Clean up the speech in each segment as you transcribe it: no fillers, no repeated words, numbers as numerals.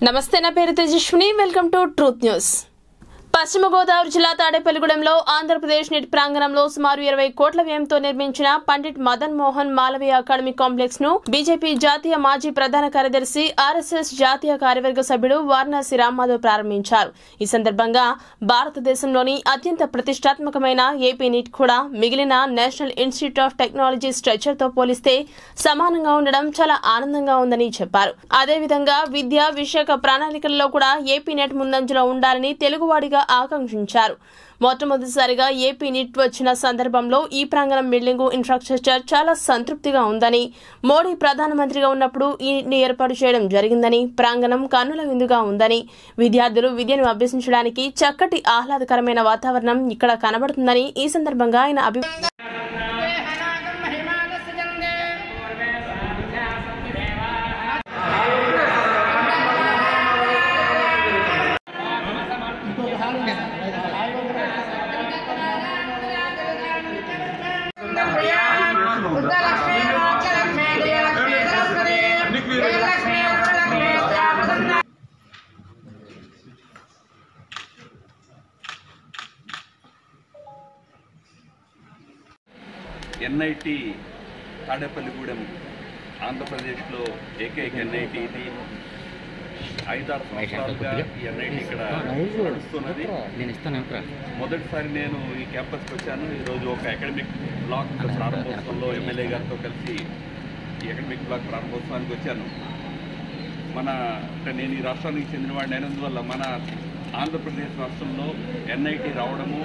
నమస్తే నా పేరు Tejaswini welcome to truth news Paschima Godavari జిల్లా తాడేపల్లిగూడెంలో ఆంధ్రప్రదేశ్ నెట్ ప్రాంగణంలో సుమారు 20 కోట్ల వ్యయంతో నిర్మించిన పండిట్ మదన్ మోహన్ మాలవీయ అకాడమిక్ కాంప్లెక్స్ ను బీజేపీ జాతీయ మాజీ ప్రధాన కార్యదర్శి ఆర్ఎస్ఎస్ జాతీయ కార్యవర్గ సభ్యుడు వారణాసి రామ్మాధవ్ ప్రారంభించారు। ఈ సందర్భంగా భారతదేశంలోని అత్యంత ప్రతిష్టాత్మకమైన ఏపీ నీట్ కూడా మిగిలిన national institute of technology structure తో పోలిస్తే సమానంగా ఉండడం చాలా ఆనందంగా ఉందని చెప్పారు। అదేవిధంగా విద్యా విశాఖ ప్రణాళికల్లో కూడా ఏపీ నెట్ ముందంజలో ఉండాలని తెలుగువాడిగా ఆకాంక్షించారు। మొట్టమొదటిసారిగా ఏపీ నీట్ వచ్చిన సందర్భంలో ఈ ప్రాంగణం బిల్డింగ్ ఇన్ఫ్రాస్ట్రక్చర్ చాలా సంతృప్తిగా ఉందని, మోడీ ప్రధానమంత్రిగా ఉన్నప్పుడు ఈ ఏర్పాటు చేయడం జరిగిందని, ప్రాంగణం కన్నుల విందుగా ఉందని, విద్యార్థులు విద్యను అభ్యసించడానికి చక్కటి ఆహ్లాదకరమైన వాతావరణం ఇక్కడ కనబడుతుందని ఈ సందర్భంగా ఆయన ఎన్ఐటి తాడేపల్లిగూడెం ఆంధ్రప్రదేశ్లో ఏకైక ఎన్ఐటి ఇది 5-6 సంవత్సరాలుగా ఈ ఎన్ఐటి ఇక్కడ నడుస్తున్నది। మొదటిసారి నేను ఈ క్యాంపస్కి వచ్చాను। ఈరోజు ఒక అకాడమిక్ బ్లాక్ ప్రారంభోత్సవంలో ఎమ్మెల్యే గారితో కలిసి ఈ అకాడమిక్ బ్లాక్ ప్రారంభోత్సవానికి వచ్చాను। నేను ఈ రాష్ట్రానికి చెందినవాడిని అయినందువల్ల మన ఆంధ్రప్రదేశ్ రాష్ట్రంలో ఎన్ఐటి రావడము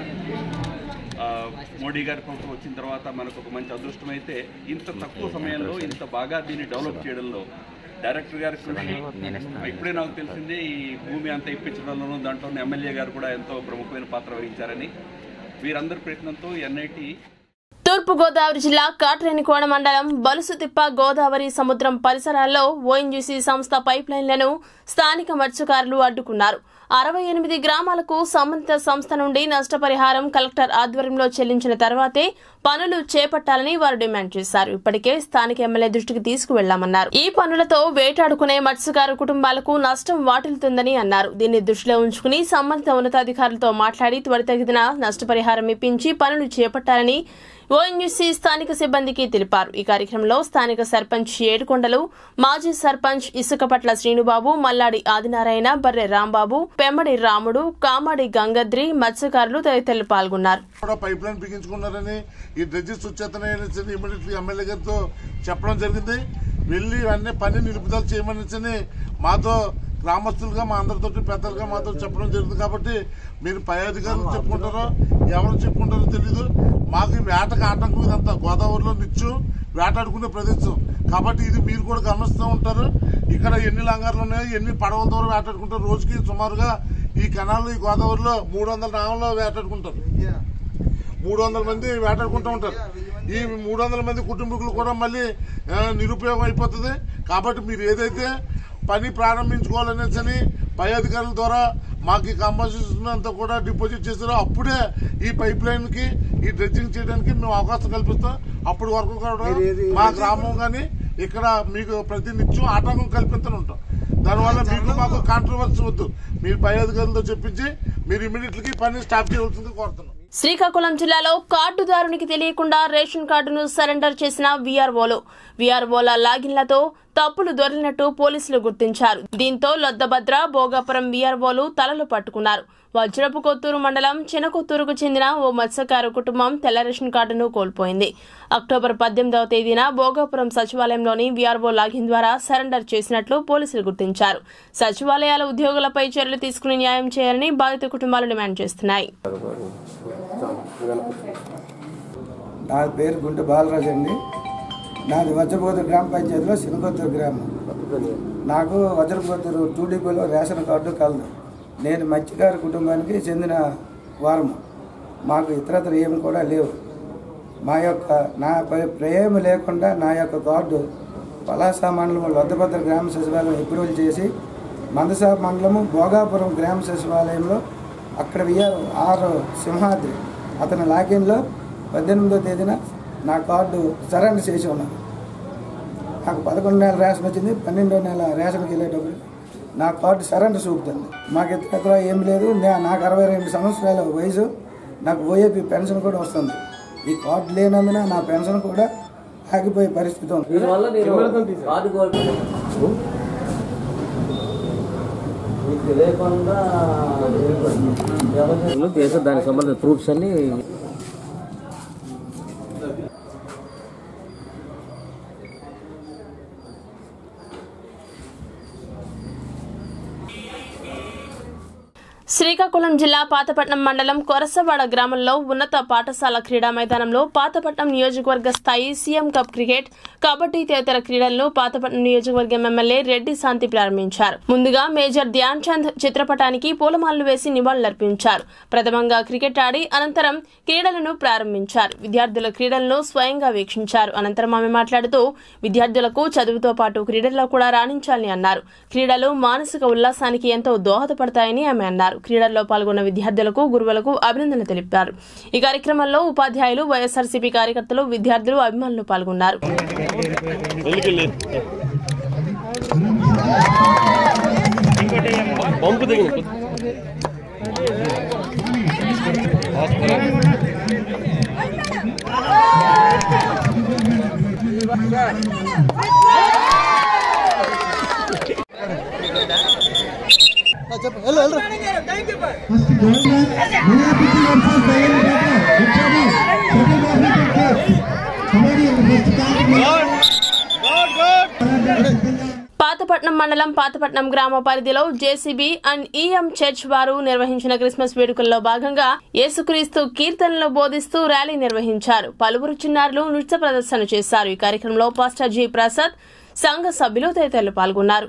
మోడీ గారి ప్రభుత్వం వచ్చిన తర్వాత మనకు ఒక మంచి అదృష్టం అయితే, ఇంత తక్కువ సమయంలో ఇంత బాగా దీన్ని డెవలప్ చేయడంలో డైరెక్టర్ గారి కృషి ఇప్పుడే నాకు తెలిసింది। ఈ భూమి అంతా ఇప్పించడంలోనూ దాంట్లో ఎమ్మెల్యే గారు కూడా ఎంతో ప్రముఖమైన పాత్ర వహించారని। వీరందరి ప్రయత్నంతో ఎన్ఐటి తూర్పు గోదావరి జిల్లా కాట్రేనికోణ మండలం బలుసుతిప్ప గోదావరి సముద్రం పరిసరాల్లో ఓఎన్జీసీ సంస్థ పైప్ లైన్లను స్థానిక మత్స్యకారులు అడ్డుకున్నారు। 68 గ్రామాలకు సంబంధిత సంస్థ నుండి నష్టపరిహారం కలెక్టర్ ఆధ్వర్యంలో చెల్లించిన తర్వాతే పనులు చేపట్టాలని వారు డిమాండ్ చేశారు। ఇప్పటికే స్థానిక ఎమ్మెల్యే దృష్టికి తీసుకువెళ్లామన్నారు। ఈ పనులతో వేటాడుకునే మత్స్యకారు కుటుంబాలకు నష్టం వాటిల్లుతుందని అన్నారు। దీన్ని దృష్టిలో ఉంచుకుని సంబంధిత ఉన్నతాధికారులతో మాట్లాడి త్వరితగతిన నష్టపరిహారం ఇప్పించి పనులు చేపట్టాలని ఓఎన్జీసీ స్థానిక సిబ్బందికి తెలిపారు। ఈ కార్యక్రమంలో స్థానిక సర్పంచ్ ఏడుకొండలు, మాజీ సర్పంచ్ ఇసుకపట్ల శ్రీనుబాబు, మల్లాడి ఆదినారాయణ, బర్రె రాంబాబు, పెమ్మడి రాముడు, కామాడి గంగద్రి, మత్స్యకారులు తదితరులు పాల్గొన్నారు। పైప్ లైన్ బిగించుకున్నారని ఈ డ్రెడ్జెస్ వచ్చేతని ఇమీడియట్లీ ఎమ్మెల్యే గారితో చెప్పడం జరిగింది। వెళ్లి అన్ని పని నిలుపుదల చేయమని మాతో గ్రామస్తులుగా మా అందరితో పెద్దలుగా మాతో చెప్పడం జరిగింది। కాబట్టి మీరు పై అధికారులు చెప్పుకుంటారో ఎవరు చెప్పుకుంటారో తెలీదు। మాకు వేటకు ఆటంకం ఇదంతా గోదావరిలో నిత్యం వేటాడుకునే ప్రదేశం కాబట్టి ఇది మీరు కూడా గమనిస్తూ ఉంటారు। ఇక్కడ ఎన్ని లంగార్లు ఉన్నాయో, ఎన్ని పడవల ద్వారా వేటాడుకుంటారు। రోజుకి సుమారుగా ఈ కెనాల్లో ఈ గోదావరిలో 300 నావల్లో వేటాడుకుంటారు। 300 మంది వేటాడుకుంటూ ఉంటారు। ఈ 300 మంది కుటుంబీకులు కూడా మళ్ళీ నిరుపయోగం అయిపోతుంది। కాబట్టి మీరు ఏదైతే పని ప్రారంభించుకోవాలనేసి పై అధికారుల ద్వారా మాకు ఈ కాంపన్సేషన్ అంతా కూడా డిపాజిట్ చేశారో అప్పుడే ఈ పైప్ లైన్ కి ఈ డ్రెడ్జింగ్ చేయడానికి మేము అవకాశం కల్పిస్తాం। అప్పటి వరకు కూడా మా గ్రామం కానీ ఇక్కడ మీకు ప్రతి నిత్యం ఆటంకం కల్పిస్తూనే ఉంటాం। దానివల్ల మీకు మాకు కాంట్రవర్సీ వద్దు, మీరు పై అధికారులతో చెప్పించి మీరు ఇమీడియట్లీ పని స్టాప్ చేయవలసింది కోరుతున్నాం। శ్రీకాకుళం జిల్లాలో కార్డుదారునికి తెలియకుండా రేషన్ కార్డును సరెండర్ చేసిన వీఆర్ఓల లాగిన్లతో తప్పులు దొరికినట్టు పోలీసులు గుర్తించారు। దీంతో లొద్దభద్ర, భోగాపురం వీఆర్ఓలు తలలు పట్టుకున్నారు। వజ్రపు కొత్తూరు మండలం చినకొత్తూరుకు చెందిన ఓ మత్స్యకారు కుటుంబం తెల్ల రేషన్ కార్డును కోల్పోయింది। అక్టోబర్ 18వ తేదీన భోగాపురం సచివాలయంలోని వీఆర్ఓ లాగిన్ ద్వారా సరెండర్ చేసినట్లు పోలీసులు గుర్తించారు। సచివాలయాల ఉద్యోగులపై చర్యలు తీసుకుని న్యాయం చేయాలని బాధిత కుటుంబాలు డిమాండ్ చేస్తున్నాయి। నా పేరు గుంట బాలరాజు అండి। నాది వజ్రపోతూరు గ్రామ పంచాయతీలో చినకొత్తూరు గ్రామం। నాకు వజ్రపోతూరు 2DPలో రేషన్ కార్డు కలదు। నేను మత్స్యకారు కుటుంబానికి చెందిన వారము। మాకు ఇతరత్ర ఏమి కూడా లేవు। నా ప్రేమ లేకుండా నా యొక్క కార్డు పలాస మండలం లొద్దభద్ర గ్రామ సచివాలయం అప్రూవల్ చేసి మందసా మండలము భోగాపురం గ్రామ సచివాలయంలో అక్కడ ఆర్ సింహాద్రి అతని లాగిన్లో 18వ తేదీన నా కార్డు సరెండర్ చేసి ఉన్నాను। నాకు 11 నెలల రేషన్ వచ్చింది। 12వ నెల రేషన్కి వెళ్ళేటప్పుడు నా కార్డు సరెండర్ చూపుతుంది. మాకు ఇతర ఏం లేదు. నాకు 62 సంవత్సరాల వయసు. నాకు ఓఏపీ పెన్షన్ కూడా వస్తుంది. ఈ కార్డు లేనందున నా పెన్షన్ కూడా ఆగిపోయే పరిస్థితి ఉంది. దానికి సంబంధించిన ప్రూఫ్స్ అన్ని శ్రీకాకుళం జిల్లా పాతపట్నం మండలం కొరసవాడ గ్రామంలో ఉన్నత పాఠశాల క్రీడా మైదానంలో పాతపట్నం నియోజకవర్గ స్థాయి సీఎం కప్ క్రికెట్, కబడ్డీ తదితర క్రీడలను పాతపట్నం నియోజకవర్గం ఎమ్మెల్యే రెడ్డి శాంతి ప్రారంభించారు. ముందుగా మేజర్ ధ్యాన్ చంద్ చిత్రపటానికి పూలమాలలు వేసి నివాళులర్పించారు. ప్రథమంగా క్రికెట్ ఆడి అనంతరం క్రీడలను ప్రారంభించారు. విద్యార్థుల క్రీడలను స్వయంగా వీక్షించారు. అనంతరం ఆమె మాట్లాడుతూ విద్యార్థులకు చదువుతో పాటు క్రీడల్లో కూడా రాణించాలని అన్నారు. క్రీడలు మానసిక ఉల్లాసానికి ఎంతో దోహదపడతాయని ఆమె అన్నారు. క్రీడల్లో పాల్గొన్న విద్యార్థులకు, గురువులకు అభినందనలు తెలిపారు. ఈ కార్యక్రమంలో ఉపాధ్యాయులు, వైఎస్ఆర్సీపీ కార్యకర్తలు, విద్యార్థులు, అభిమానులు పాల్గొన్నారు. పాతపట్నం మండలం పాతపట్నం గ్రామ పరిధిలో జేసీబీ అండ్ ఈఎం చర్చ్ వారు నిర్వహించిన క్రిస్మస్ వేడుకల్లో భాగంగా యేసుక్రీస్తు కీర్తనలు బోధిస్తూ ర్యాలీ నిర్వహించారు. పలువురు చిన్నారులు నృత్య ప్రదర్శన చేశారు. ఈ కార్యక్రమంలో పాస్టర్ జి ప్రసాద్, సంఘ సభ్యులు తదితరులు పాల్గొన్నారు.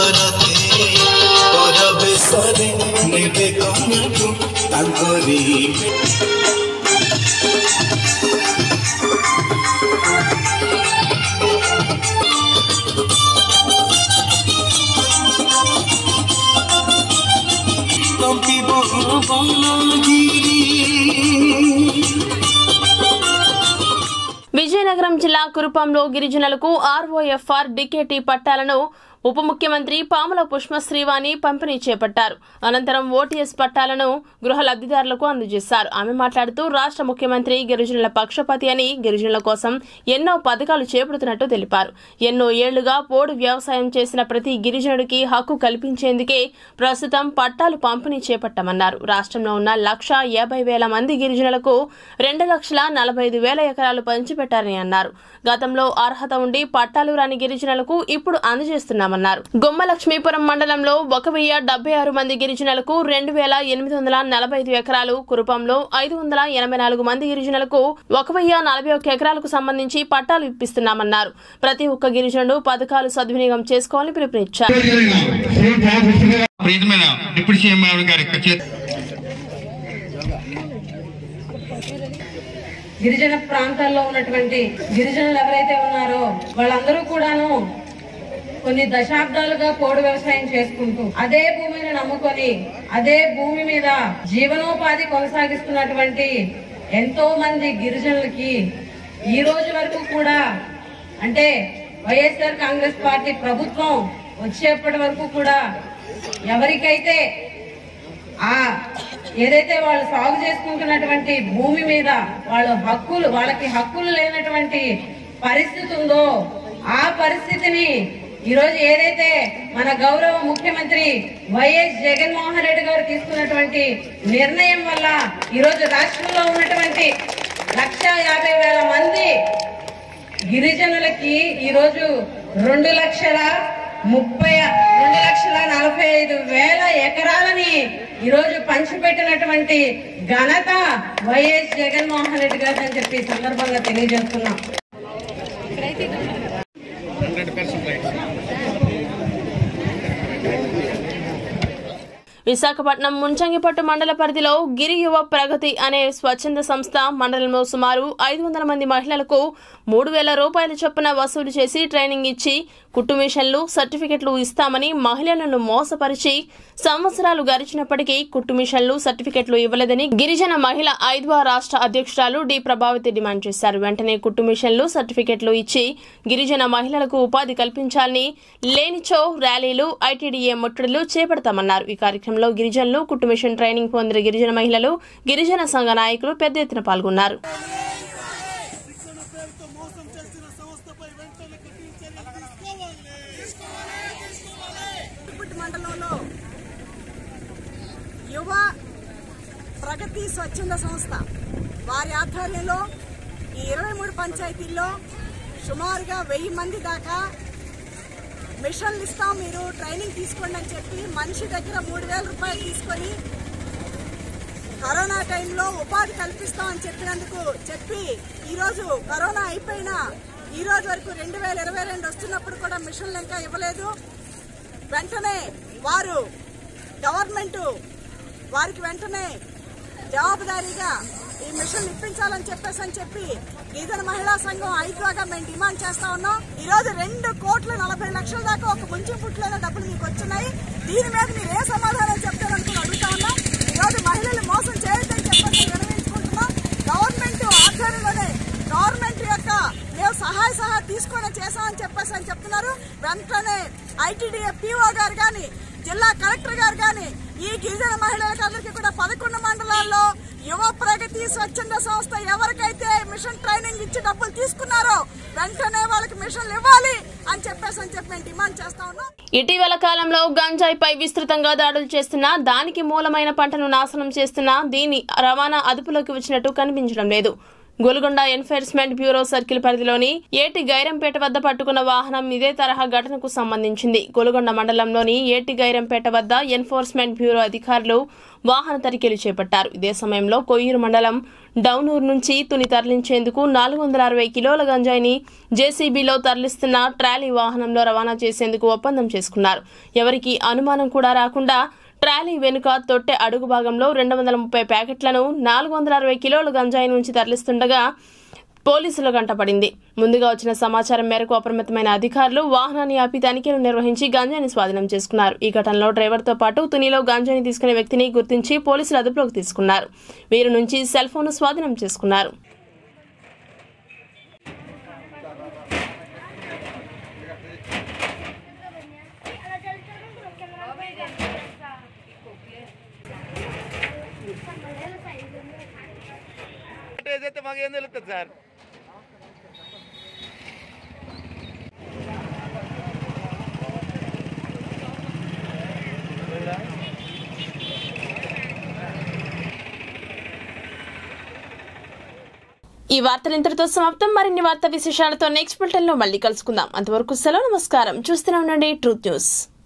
విజయనగరం జిల్లా కురుపంలో గిరిజనులకు ఆర్ఓఎఫ్ఆర్ డికేటీ పట్టాలను ఉప ముఖ్యమంత్రి పాముల పుష్ప శ్రీవాణి పంపిణీ చేపట్టారు. అనంతరం ఓటీఎస్ పట్టాలను గృహ లబ్ధిదారులకు అందజేశారు. ఆమె మాట్లాడుతూ రాష్ట్ర ముఖ్యమంత్రి గిరిజనుల పక్షపాతి అని, గిరిజనుల కోసం ఎన్నో పథకాలు చేపడుతున్నట్టు తెలిపారు. ఎన్నో ఏళ్లుగా పోడు వ్యవసాయం చేసిన ప్రతి గిరిజనుడికి హక్కు కల్పించేందుకే ప్రస్తుతం పట్టాలు పంపిణీ చేపట్టామన్నారు. రాష్ట్రంలో ఉన్న 1,50,000 మంది గిరిజనులకు 2,45,000 ఎకరాలు పంచిపెట్టారని అన్నారు. గతంలో అర్హత ఉండి పట్టాలు రాని గిరిజనులకు ఇప్పుడు అందజేస్తున్నామన్నారు. గుమ్మలక్ష్మీపురం మండలంలో 1,076 మంది గిరిజనులకు 2,845 ఎకరాలు, కురుపంలో 584 మంది గిరిజనులకు 1,041 ఎకరాలకు సంబంధించి పట్టాలు ఇప్పిస్తున్నామన్నారు. ప్రతి ఒక్క గిరిజనుడు పథకాలు సద్వినియోగం చేసుకోవాలని పిలుపునిచ్చారు. గిరిజన ప్రాంతాల్లో ఉన్నటువంటి గిరిజనులు ఎవరైతే ఉన్నారో వాళ్ళందరూ కూడాను కొన్ని దశాబ్దాలుగా పోడు వ్యవసాయం చేసుకుంటూ అదే భూమిని నమ్ముకొని అదే భూమి మీద జీవనోపాధి కొనసాగిస్తున్నటువంటి ఎంతో మంది గిరిజనులకి ఈ రోజు వరకు కూడా అంటే వైఎస్ఆర్ కాంగ్రెస్ పార్టీ ప్రభుత్వం వచ్చేప్పటి వరకు కూడా ఎవరికైతే ఏదైతే వాళ్ళు సాగు చేసుకుంటున్నటువంటి భూమి మీద వాళ్ళకి హక్కులు లేనటువంటి పరిస్థితి ఉందో ఆ పరిస్థితిని ఈరోజు ఏదైతే మన గౌరవ ముఖ్యమంత్రి వైఎస్ జగన్మోహన్ రెడ్డి గారు తీసుకున్నటువంటి నిర్ణయం వల్ల ఈరోజు రాష్ట్రంలో ఉన్నటువంటి 1,50,000 మంది గిరిజనులకి ఈరోజు 2,45,000 ఎకరాలని ఈరోజు పంచిపెట్టినటువంటి ఘనత వైఎస్ జగన్మోహన్ రెడ్డి గారు అని చెప్పి సందర్భంగా తెలియజేస్తున్నాం. విశాఖపట్నం ముంచంగిపట్టు మండల పరిధిలో గిరి యువ ప్రగతి అనే స్వచ్ఛంద సంస్థ మండలంలో సుమారు 500 మంది మహిళలకు 3,000 రూపాయల చొప్పున వసూలు చేసి ట్రైనింగ్ ఇచ్చి కుట్టు మిషన్లు సర్టిఫికెట్లు ఇస్తామని మహిళలను మోసపరిచి సంవత్సరాలు గడిచినప్పటికీ కుట్టు మిషన్లు సర్టిఫికెట్లు ఇవ్వలేదని గిరిజన మహిళ 5వ రాష్ట్ర అధ్యక్షురాలు డి ప్రభావతి డిమాండ్ చేశారు. వెంటనే కుట్టు మిషన్లు సర్టిఫికెట్లు ఇచ్చి గిరిజన మహిళలకు ఉపాధి కల్పించాలని, లేనిచో ర్యాలీలు, ఐటీడీఏ ముట్టడులు చేపడతామన్నారు. ఈ కార్యక్రమంలో గిరిజనులు, కుట్టు మిషన్ ట్రైనింగ్ పొందిన గిరిజన మహిళలు, గిరిజన సంఘ నాయకులు పెద్ద ఎత్తున పాల్గొన్నారు. మండలంలో యువ ప్రగతి స్వచ్ఛంద సంస్థ వారి ఆధ్వర్యంలో ఈ 23 పంచాయతీల్లో సుమారుగా 1000 మంది దాకా మిషన్లు ఇస్తాం, మీరు ట్రైనింగ్ తీసుకోండి అని చెప్పి మనిషి దగ్గర 3000 రూపాయలు తీసుకొని కరోనా టైంలో ఉపాధి కల్పిస్తామని చెప్పి ఈరోజు కరోనా అయిపోయినా ఈ రోజు వరకు 2022 వస్తున్నప్పుడు కూడా మిషన్లు ఇంకా ఇవ్వలేదు. వెంటనే గవర్నమెంట్ వారికి వెంటనే జవాబుదారీగా ఈ మిషన్ ఇప్పించాలని చెప్పి గిరిజన మహిళా సంఘం 5గా మేము డిమాండ్ చేస్తా ఉన్నాం. ఈ రోజు 2,40,00,000 దాకా ఒక ముంచి పుట్లైన డబ్బులు మీకు వచ్చినాయి. దీని మీద మీరు ఏ సమాధానం చెప్తారనుకుని అడుగుతా ఉన్నాం. ఈ రోజు మహిళలు మోసం చేయొద్దని చెప్పి నిర్ణయించుకుంటున్నాం. గవర్నమెంట్ ఆధ్వర్యంలోనే గవర్నమెంట్ యొక్క మేము సహాయ తీసుకొని చేశామని చెప్తున్నారు. వెంటనే ఐటీడీఏ పీఓ గారు కానీ, జిల్లా కలెక్టర్ గారు కానీ ఈ గిరిజన మహిళలందరికీ కూడా 11 మండలాల్లో యువ ప్రగతి స్వచ్ఛంద సంస్థ ఎవరికైతే మిషన్ ట్రైనింగ్ ఇచ్చి డబ్బులు తీసుకున్నారో వెంటనే వాళ్ళకి మిషన్లు ఇవ్వాలి అని చెప్పి మేము డిమాండ్ చేస్తా ఉన్నాం. ఇటీవల కాలంలో గంజాయిపై విస్తృతంగా దాడులు చేస్తున్నా, దానికి మూలమైన పంటను నాశనం చేస్తున్నా, దీని రవాణా అదుపులోకి వచ్చినట్టు కనిపించడం లేదు. గోల్కొండ ఎన్ఫోర్స్మెంట్ బ్యూరో సర్కిల్ పరిధిలోని ఏటి గైరంపేట వద్ద పట్టుకున్న వాహనం ఇదే తరహా ఘటనకు సంబంధించింది. గోల్కొండ మండలంలోని ఏటి గైరంపేట వద్ద ఎన్ఫోర్స్మెంట్ బ్యూరో అధికారులు వాహన తనిఖీలు చేపట్టారు. ఇదే సమయంలో కొయ్యూరు మండలం డౌనూరు నుంచి తుని తరలించేందుకు 460 కిలోల గంజాయిని జేసీబీలో తరలిస్తున్న ట్రాలీ వాహనంలో రవాణా చేసేందుకు ఒప్పందం చేసుకున్నారు. ఎవరికీ అనుమానం కూడా రాకుండా ట్రాలీ వెనుక తొట్టె అడుగు భాగంలో 230 ప్యాకెట్లను 460 కిలోల గంజాయి నుంచి తరలిస్తుండగా పోలీసుల గంటపడింది. ముందుగా వచ్చిన సమాచారం మేరకు అప్రమత్తమైన అధికారులు వాహనాన్ని ఆపి తనిఖీలు నిర్వహించి గంజాయిని స్వాధీనం చేసుకున్నారు. ఈ ఘటనలో డ్రైవర్తో పాటు తునిలో గంజాయిని తీసుకునే వ్యక్తిని గుర్తించి పోలీసులు అదుపులోకి తీసుకున్నారు. వీరి నుంచి సెల్ ఫోన్ స్వాధీనం చేసుకున్నారు. మాకేం తెలుస్తుంది సార్? ఈ వార్తలు ఇంతటితో సమాప్తం. మరిన్ని వార్తా విశేషాలతో నెక్స్ట్ బులెటిన్ లో మళ్ళీ కలుసుకుందాం. అంతవరకు సెలవు, నమస్కారం. చూస్తూనే ఉండండి ట్రూత్ న్యూస్.